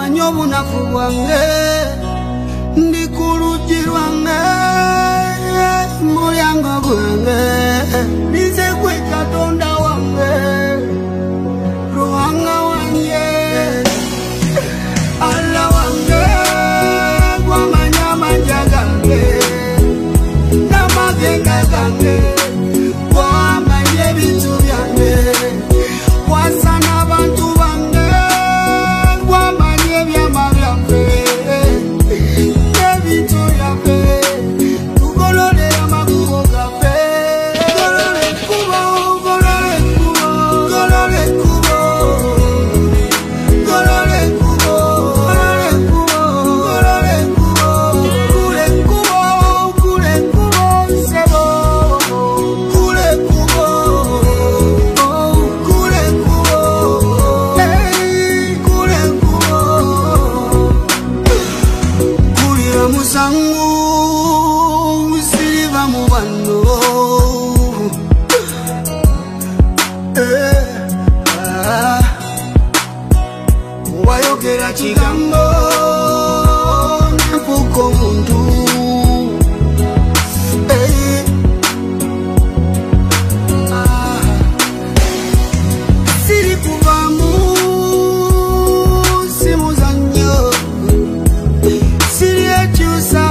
omanyi obunafu bwange ndi ku luggi lwange mulyango gwange nize gwe Katonda wange Ruhanga wange Allah wange gwamanya amanja gange n'amagenda gange gwamanya ebintu byange wasa n'abantu bange gwamanya ebyama byange n'ebintu byange tugolole amakubo gaffe golole ekkubo golole ekkubo golole ekkubo golole ekkubo golole ekkubo golole ekkubo kule ekkubo kule ekkubo nsebo kule ekkubo kule ekkubo kule ekkubo kulira musango siliva mu bano wayogera kigambo nempuka omuntu siri kuvaamu si muzannyo siri ekyusa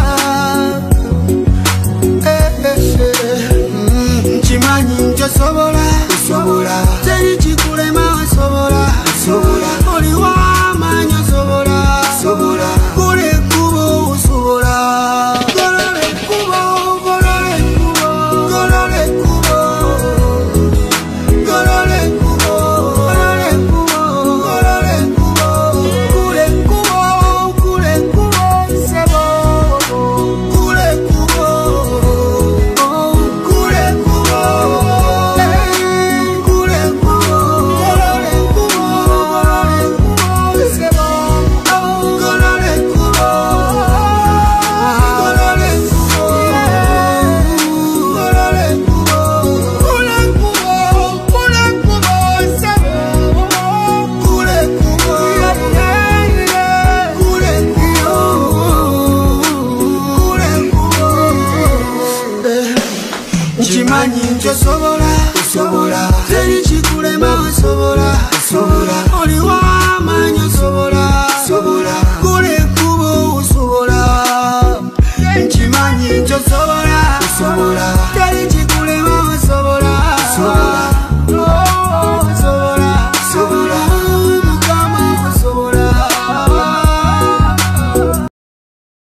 nkimanyi nti osobola teri kikulema osobola oli w'amaanyi osobola kola ekkubo osobola golola ekkubo golola ekkubo golola ekkubo golola ekkubo golola ekkubo golola ekkubo kula ekkubo kula ekkubo nsebo kula ekkubo kula ekkubo kula ekkubo golola ekkubo golola ekkubo nsebo golola ekkubo golola ekkubo golola ekkubo kula ekkubo kula ekkubo nsebo kula ekkubo kula ekkubo nkimanyi nti osobola teri kikulema osobola